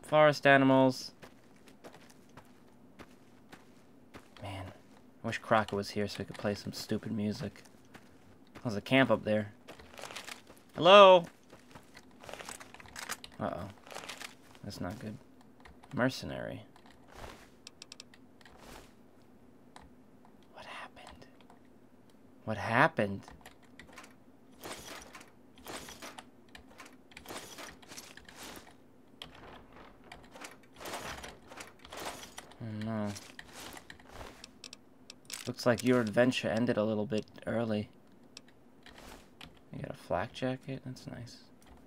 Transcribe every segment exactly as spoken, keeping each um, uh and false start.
forest animals. Man, I wish Crocker was here so I could play some stupid music. There's a camp up there. Hello? Uh-oh. That's not good. Mercenary. What happened? What happened? Oh no. Looks like your adventure ended a little bit early. You got a flak jacket? That's nice.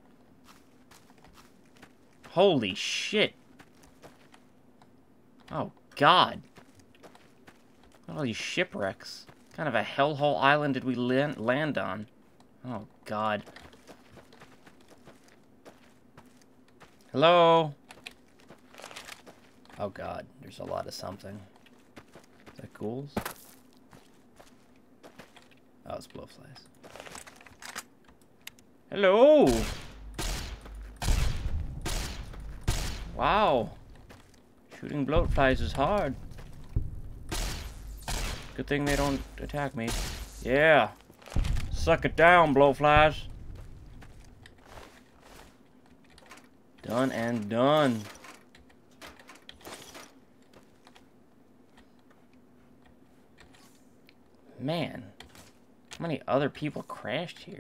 Holy shit! Oh god! What are all these shipwrecks? What kind of a hellhole island did we land, land on? Oh god. Hello? Oh god, there's a lot of something. Is that ghouls? Oh, it's blowflies. Hello! Wow. Shooting blowflies is hard. Good thing they don't attack me. Yeah. Suck it down, blowflies. Done and done. Man. How many other people crashed here?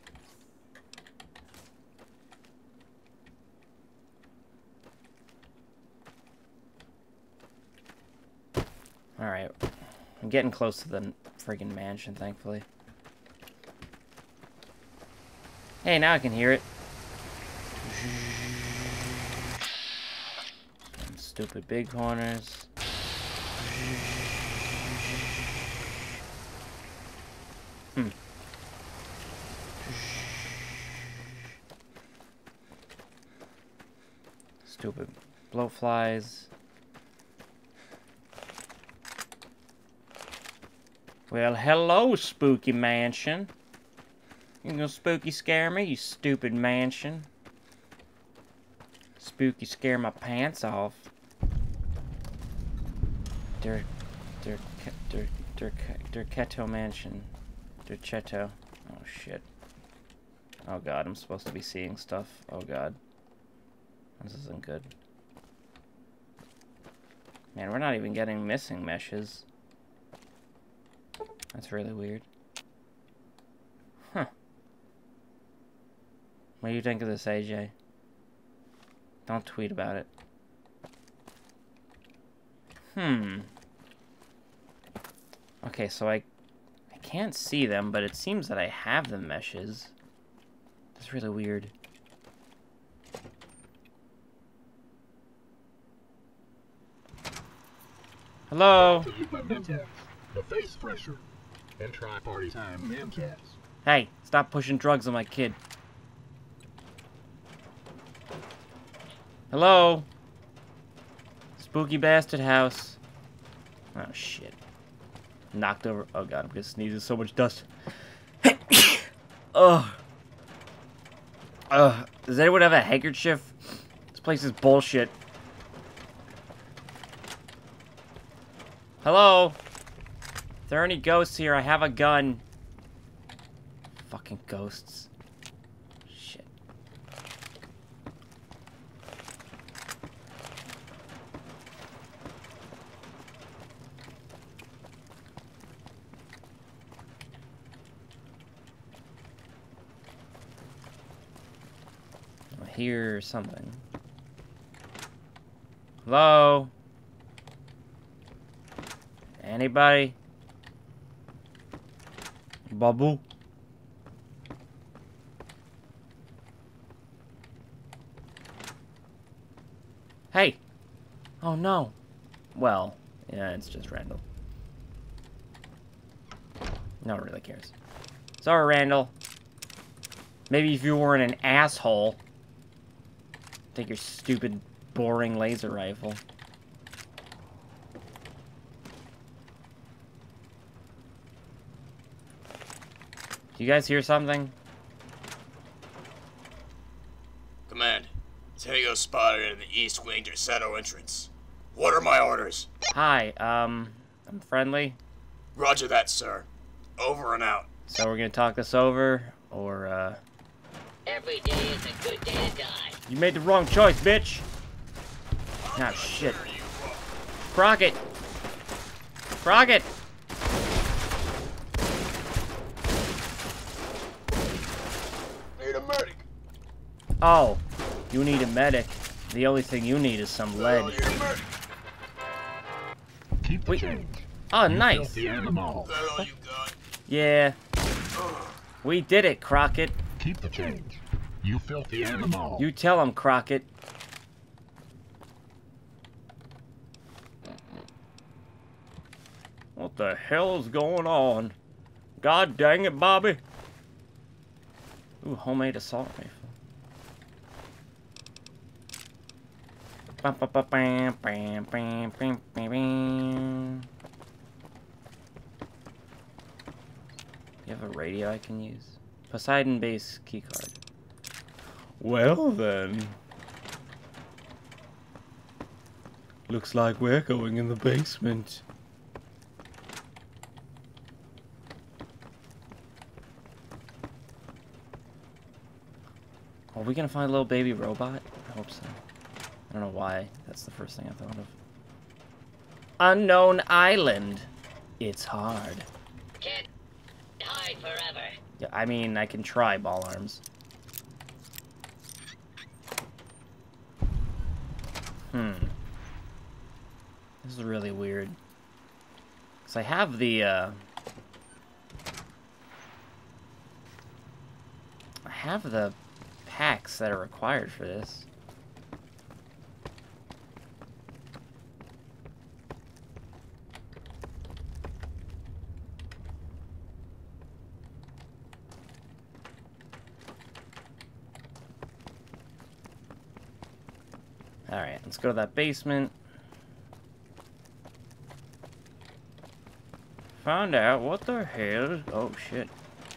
Alright. I'm getting close to the friggin' mansion, thankfully. Hey, now I can hear it. Some stupid big corners. Hmm. Stupid blowflies. Well, hello, spooky mansion. You gonna spooky scare me, you stupid mansion? Spooky scare my pants off. Der, der, der, der, der Keto mansion. Der Cheto. Oh shit. Oh god, I'm supposed to be seeing stuff. Oh god. This isn't good. Man, we're not even getting missing meshes. That's really weird. Huh. What do you think of this, A J? Don't tweet about it. Hmm. Okay, so I... I can't see them, but it seems that I have the meshes. That's really weird. Hello? The face pressure. And try party time, MCAS. Hey, stop pushing drugs on my kid. Hello? Spooky bastard house. Oh, shit. Knocked over. Oh, God, I'm gonna sneeze. There's so much dust. Ugh. Ugh. Does anyone have a handkerchief? This place is bullshit. Hello? If there are any ghosts here, I have a gun. Fucking ghosts. Shit. I hear something. Hello? Anybody? Babu? Hey! Oh no. Well, yeah, it's just Randall. No one really cares. Sorry, Randall. Maybe if you weren't an asshole, take your stupid, boring laser rifle. Do you guys hear something? Command, it's Hager. Tango spotted in the East Wing Derceto entrance. What are my orders? Hi, um, I'm friendly. Roger that, sir. Over and out. So we're gonna talk this over, or, uh... Every day is a good day to die. You made the wrong choice, bitch! Ah, shit. Crockett! Crockett! Need a medic. Oh, you need a medic. The only thing you need is some lead. Need a medic. Keep the Wait. change. Oh, You nice. filthy animal. Is that all you got? Yeah. We did it, Crockett. Keep the change. You filthy animal. You tell him, Crockett. What the hell is going on? God dang it, Bobby. Ooh, homemade assault rifle. Bam, bam, bam, bam, bam, bam, bam, bam, bam. You have a radio I can use? Poseidon base keycard. Well then. Looks like we're going in the basement. Are we gonna find a little baby robot? I hope so. I don't know why. That's the first thing I thought of. Unknown island. It's hard. Can't hide forever. Yeah, I mean, I can try, ball arms. Hmm. This is really weird. Because I have the, uh... I have the packs that are required for this. Alright, let's go to that basement. Find out what the hell is... Oh, shit.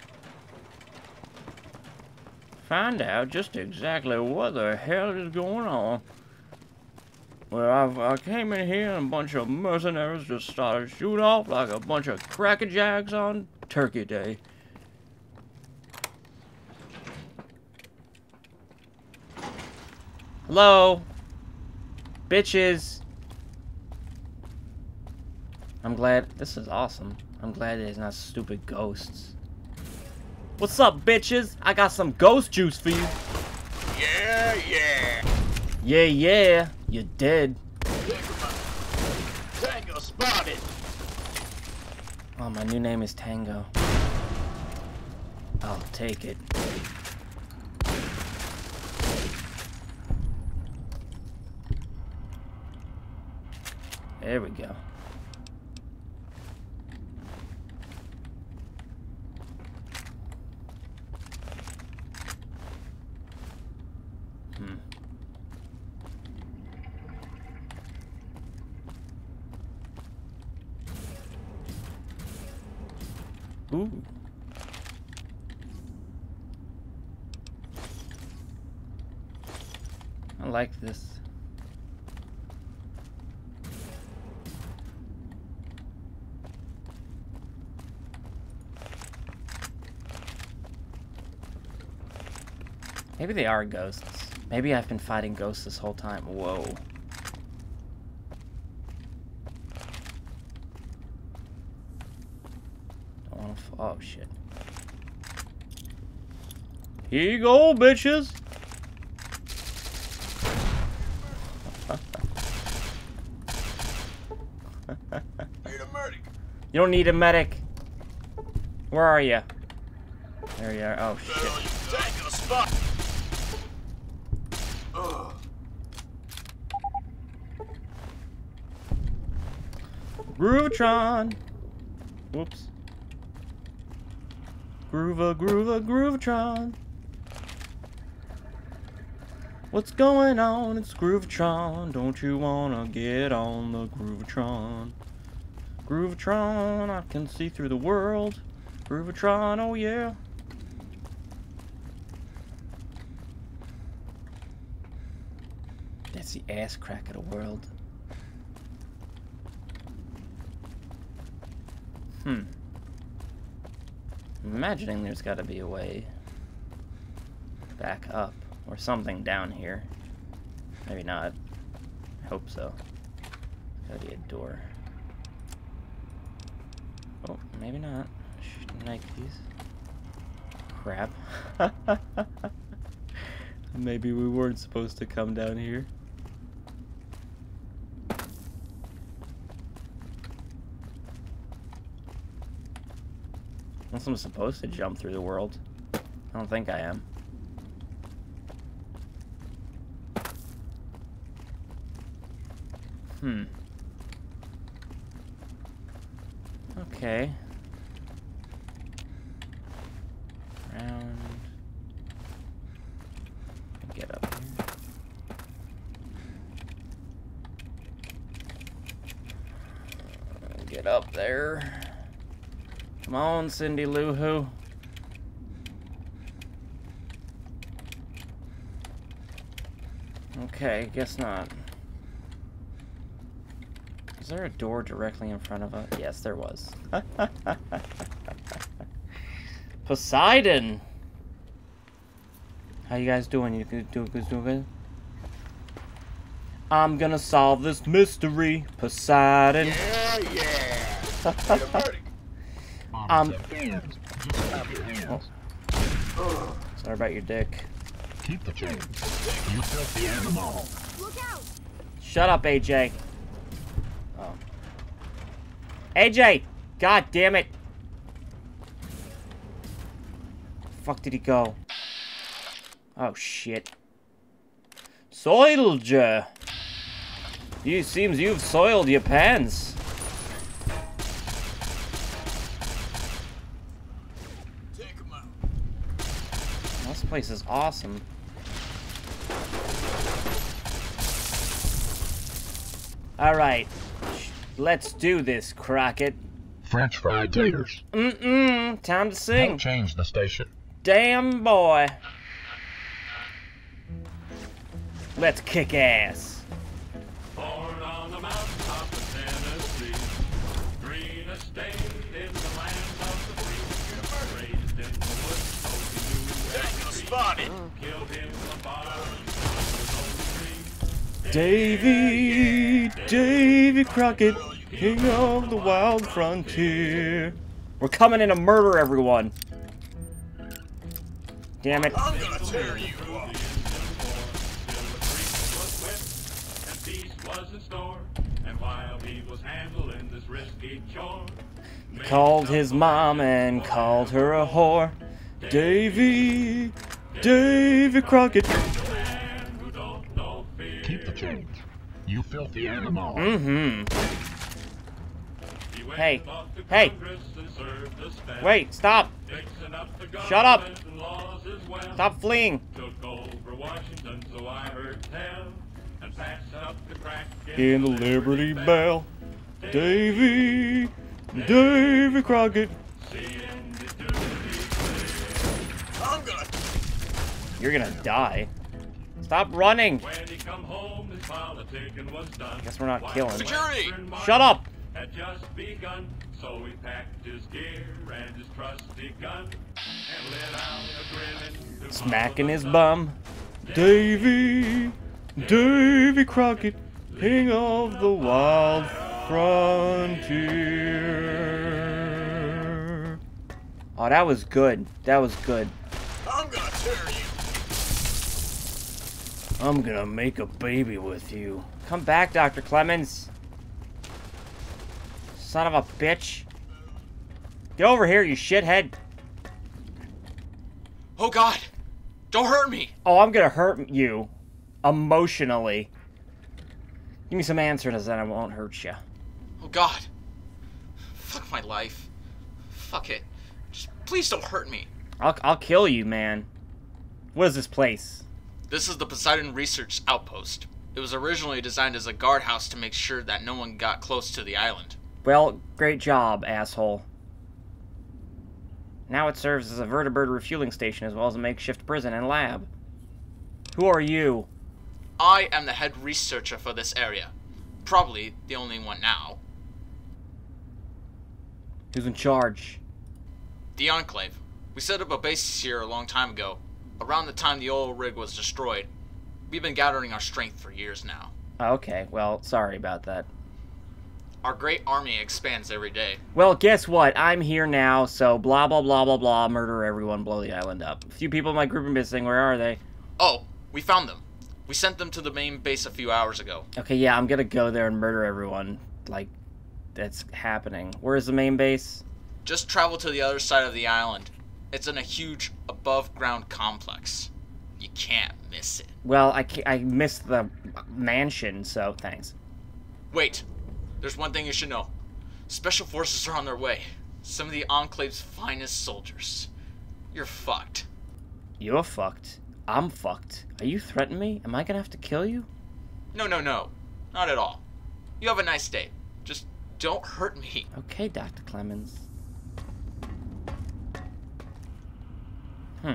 Find out just exactly what the hell is going on. Well, I've, I came in here and a bunch of mercenaries just started shooting off like a bunch of crackerjacks on Turkey Day. Hello? Bitches! I'm glad... This is awesome. I'm glad it's not stupid ghosts. What's up, bitches? I got some ghost juice for you. Yeah, yeah. Yeah, yeah. You're dead. Tango spotted. Oh, my new name is Tango. I'll take it. There we go. Hmm. Ooh. I like this. Maybe they are ghosts. Maybe I've been fighting ghosts this whole time. Whoa. Don't wanna f- oh, shit. Here you go, bitches! Need a medic. You don't need a medic. Where are you? There you are. Oh, shit. Tango spot. Ugh. Groovatron! Whoops. Groova, groova, Groovatron. What's going on? It's Groovatron. Don't you wanna get on the Groovatron? Groovatron, I can see through the world. Groovatron, oh yeah. That's the ass crack of the world. Hmm. I'm imagining there's got to be a way back up or something down here. Maybe not. I hope so. Gotta be a door. Oh, maybe not. Shouldn't like these. Crap. Maybe we weren't supposed to come down here. Unless I'm supposed to jump through the world. I don't think I am. Hmm. Okay. Round. Get up here. Get up there. Come on, Cindy Lou Who. Okay, guess not. Is there a door directly in front of us? Yes, there was. Poseidon! How you guys doing? You good? Doing good? Doing good? I'm gonna solve this mystery, Poseidon. Yeah, yeah. Um. Oh. Oh. Sorry about your dick. Keep the change. You filthy animal. Look out! Shut up, A J. Oh. A J! God damn it! Fuck did he go? Oh shit. Soldier! You seems you've soiled your pants. Take him out. This place is awesome. Alright. Let's do this, Crockett. French fried taters. Mm-mm. Time to sing. Don't change the station. Damn boy. Let's kick ass. Born on the mountaintop of Tennessee, green estate in the land of the free, raised in the woods, so he knew Daniel spotted. killed him a bar, Davy, Davy Crockett, king of the wild frontier. We're coming in to murder everyone. Damn it. I'm gonna tear you up. was in store, and while he was handling this risky chore, He called his mom and called her a whore. Davy, Davy Crockett. Keep the change. You filthy animal. Mm-hmm. Hey, hey. Wait, stop. Shut up. Stop fleeing. Took over Washington, so I heard tell, and passed up the crack In the Liberty Bell. Davy, Davy Crockett. I'm gonna. You're gonna die. Stop running. When he come home, his politicking was done. Guess we're not killing. Security! Shut up. Had just begun, so he packed his gear and his trusty gun and lit out a grinning. Smacking his bum. Davy, Davy Crockett, king of the wild frontier. Oh, that was good. That was good. I'm gonna tear you. I'm gonna make a baby with you. Come back, Doctor Clemens. Son of a bitch. Get over here, you shithead. Oh God! Don't hurt me! Oh, I'm gonna hurt you. Emotionally. Give me some answers and I won't hurt you. Oh God! Fuck my life. Fuck it. Just please don't hurt me. I'll, I'll kill you, man. What is this place? This is the Poseidon Research Outpost. It was originally designed as a guardhouse to make sure that no one got close to the island. Well, great job, asshole. Now it serves as a vertibird refueling station as well as a makeshift prison and lab. Who are you? I am the head researcher for this area. Probably the only one now. Who's in charge? The Enclave. We set up a base here a long time ago, around the time the oil rig was destroyed. We've been gathering our strength for years now. Okay, well, sorry about that. Our great army expands every day. Well, guess what? I'm here now, so blah, blah, blah, blah, blah, murder everyone, blow the island up. A few people in my group are missing. Where are they? Oh, we found them. We sent them to the main base a few hours ago. Okay, yeah, I'm gonna go there and murder everyone. Like, that's happening. Where's the main base? Just travel to the other side of the island. It's in a huge above-ground complex. You can't miss it. Well, I, ca I missed the mansion, so thanks. Wait, there's one thing you should know. Special forces are on their way. Some of the Enclave's finest soldiers. You're fucked. You're fucked. I'm fucked. Are you threatening me? Am I gonna have to kill you? No, no, no. Not at all. You have a nice day. Just don't hurt me. Okay, Doctor Clemens. Hmm.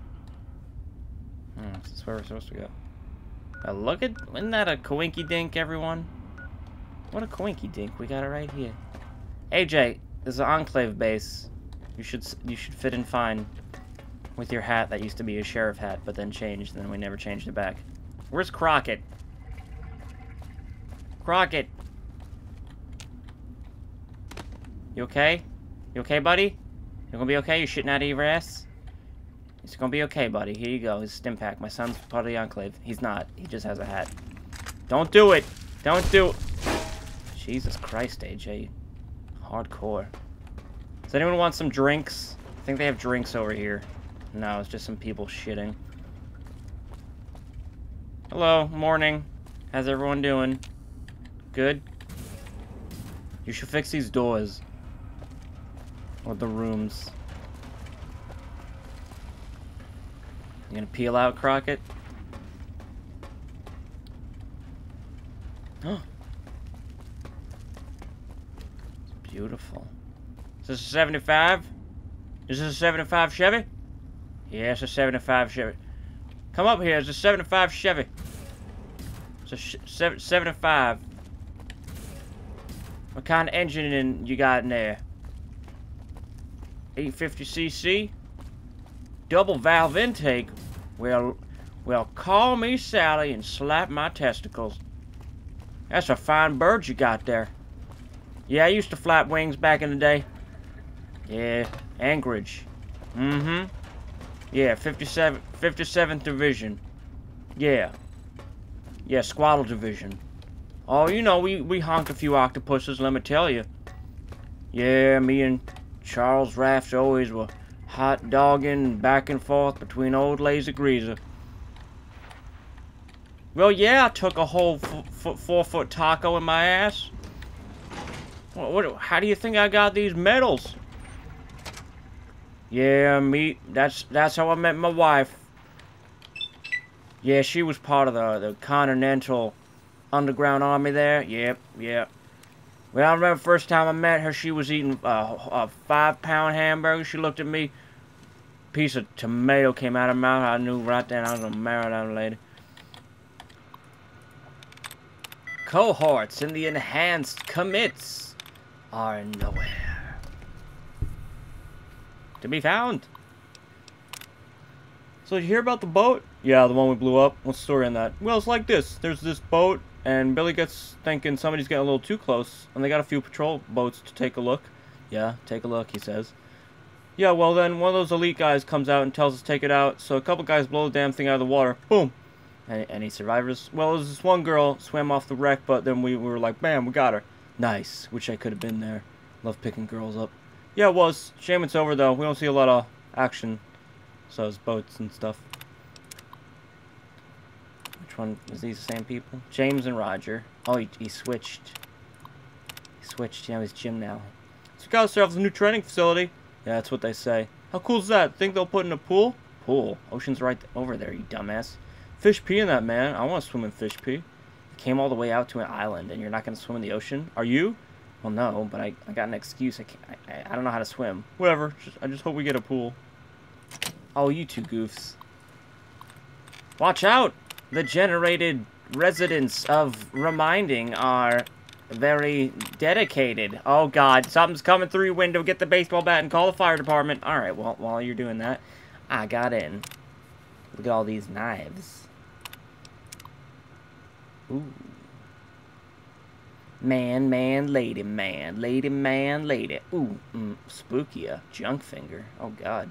Hmm, this is where we're supposed to go. Uh, look at... Isn't that a coinky dink, everyone? What a coinky dink. We got it right here. A J, there's an Enclave base. You should you should fit in fine with your hat that used to be a sheriff hat, but then changed, and then we never changed it back. Where's Crockett? Crockett! You okay? You okay, buddy? You gonna be okay? You shitting out of your ass? It's gonna be okay, buddy. Here you go. His stim pack. My son's part of the Enclave. He's not. He just has a hat. Don't do it! Don't do it! Jesus Christ, A J. Hardcore. Does anyone want some drinks? I think they have drinks over here. No, it's just some people shitting. Hello, morning. How's everyone doing? Good? You should fix these doors. Or the rooms. You gonna peel out, Crockett? Oh. It's beautiful. Is this a seventy-five? Is this a seventy-five Chevy? Yeah, it's a seventy-five Chevy. Come up here, it's a seventy-five Chevy. It's a sh seven seventy-five. What kind of engine in you got in there? eight fifty C C? Double valve intake? Well, well, call me Sally and slap my testicles. That's a fine bird you got there. Yeah, I used to flap wings back in the day. Yeah, Anchorage. Mm-hmm. Yeah, fifty-seven, fifty-seventh Division. Yeah. Yeah, Squaddle Division. Oh, you know, we, we honked a few octopuses, let me tell you. Yeah, me and Charles Raft always were hot dogging back and forth between old Lazy Greaser. Well, yeah, I took a whole f f four-foot taco in my ass. What, what? How do you think I got these medals? Yeah, me. That's that's how I met my wife. Yeah, she was part of the the Continental Underground Army there. Yep, yep. Well, I remember the first time I met her, she was eating uh, a five-pound hamburger. She looked at me. Piece of tomato came out of her mouth. I knew right then I was gonna marry that lady. Cohorts in the enhanced commits are nowhere to be found. So did you hear about the boat? Yeah, the one we blew up. What's the story on that? Well, it's like this. There's this boat, and Billy gets thinking somebody's getting a little too close, and they got a few patrol boats to take a look. Yeah, take a look, he says. Yeah, well then, one of those elite guys comes out and tells us to take it out, so a couple guys blow the damn thing out of the water. Boom! Any, any survivors? Well, it was this one girl, swam off the wreck, but then we, we were like, bam, we got her. Nice. Wish I could have been there. Love picking girls up. Yeah, it was. Shame it's over, though. We don't see a lot of action. So it's boats and stuff. Which one? Is these the same people? James and Roger. Oh, he, he switched. He switched. Yeah, he's Jim now. So we got ourselves a new training facility. Yeah, that's what they say. How cool is that? Think they'll put in a pool? Pool? Ocean's right over there, you dumbass. Fish pee in that, man. I want to swim in fish pee. You came all the way out to an island, and you're not going to swim in the ocean? Are you? Well, no, but I, I got an excuse. I, can't, I, I don't know how to swim. Whatever. Just, I just hope we get a pool. Oh, you two goofs. Watch out! the generated residents of Reminding are very dedicated. Oh god, something's coming through your window. Get the baseball bat and call the fire department. Alright, well, while you're doing that, I got in. Look at all these knives. Ooh. Man, man, lady, man. Lady, man, lady. Ooh, mm, spooky, uh, junk finger. Oh god.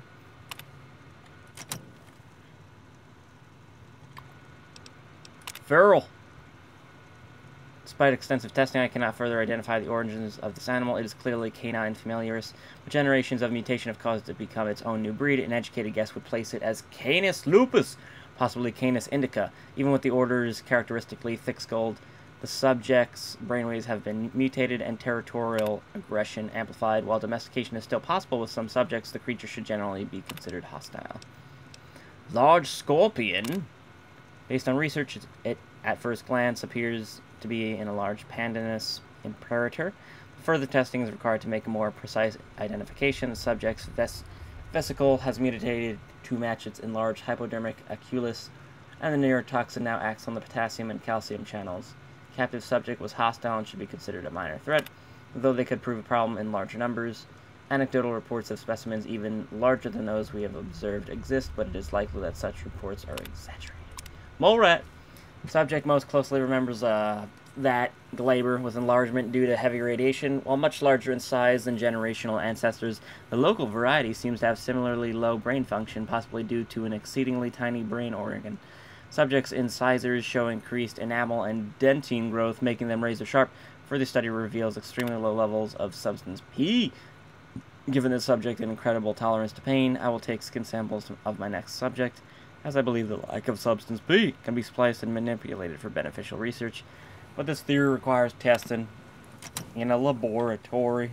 Feral. Despite extensive testing, I cannot further identify the origins of this animal. It is clearly canine familiaris, but generations of mutation have caused it to become its own new breed. An educated guess would place it as Canis lupus, possibly Canis indica. Even with the order's characteristically thick-skulled, the subject's brainwaves have been mutated and territorial aggression amplified. While domestication is still possible with some subjects, the creature should generally be considered hostile. Large scorpion. Based on research, it at first glance appears to be in a large pandanus imperator. Further testing is required to make a more precise identification. The subject's ves vesicle has mutated to match its enlarged hypodermic oculus, and the neurotoxin now acts on the potassium and calcium channels. Captive subject was hostile and should be considered a minor threat, though they could prove a problem in larger numbers. Anecdotal reports of specimens even larger than those we have observed exist, but it is likely that such reports are exaggerated. Mole rat. Subject most closely remembers uh, that Glaber was enlargement due to heavy radiation. While much larger in size than generational ancestors, the local variety seems to have similarly low brain function, possibly due to an exceedingly tiny brain organ. Subjects' incisors show increased enamel and dentine growth, making them razor sharp. Further study reveals extremely low levels of substance P. Given the subject an incredible tolerance to pain, I will take skin samples of my next subject, as I believe the lack of substance P can be spliced and manipulated for beneficial research. But this theory requires testing in a laboratory.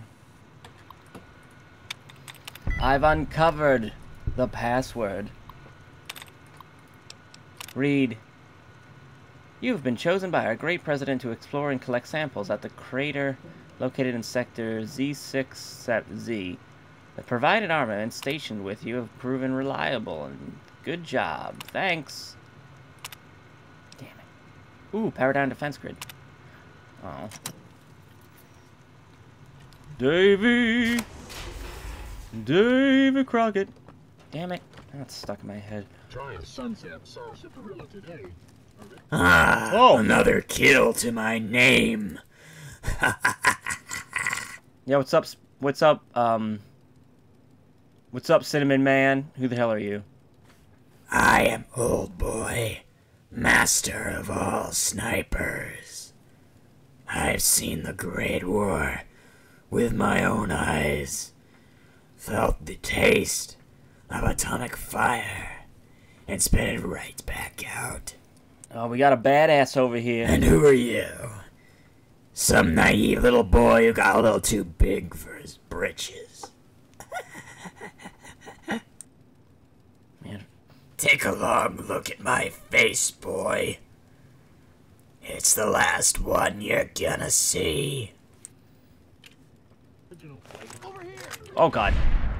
I've uncovered the password. Read. You've been chosen by our great president to explore and collect samples at the crater located in sector Z six Z. The provided armaments stationed with you have proven reliable, and good job. Thanks. Damn it. Ooh, power down defense grid. Oh. Davy! Davy Crockett. Damn it. That's stuck in my head. Trying sunset sarsaparilla today. Ah, Oh. another kill to my name. Yeah, what's up? What's up, um... What's up, Cinnamon Man? Who the hell are you? I am Old Boy, master of all snipers. I've seen the Great War with my own eyes, felt the taste of atomic fire, and spit it right back out. Oh, we got a badass over here. And who are you? Some naive little boy who got a little too big for his britches. Man. Take a long look at my face, boy. It's the last one you're gonna see. Oh, God.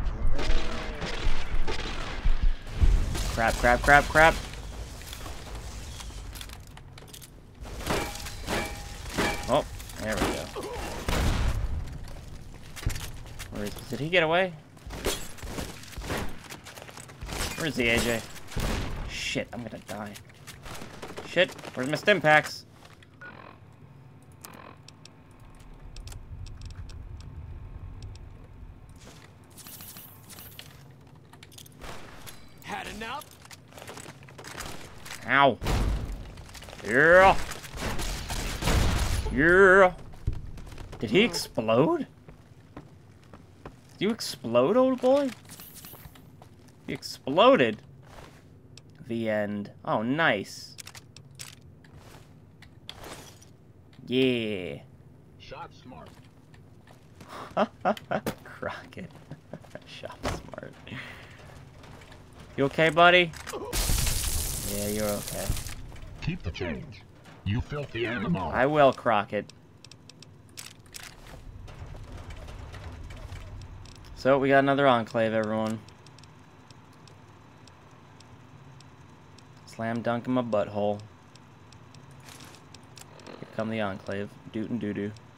Crap, crap, crap, crap. Oh, there we go. Where is he? Did he get away? Where is he, A J? Shit, I'm gonna die. Shit, where's my stim packs? Had enough? Ow. Yeah. Yeah. Did he explode? Did you explode, old boy? He exploded. The end. Oh, nice. Yeah. Shot smart. Crockett. Shot smart. You okay, buddy? Yeah, you're okay. Keep the change. You filthy animal. I will, Crockett. So, we got another enclave, everyone. Slam dunk in my butthole. become the Enclave. Doot and doo doo.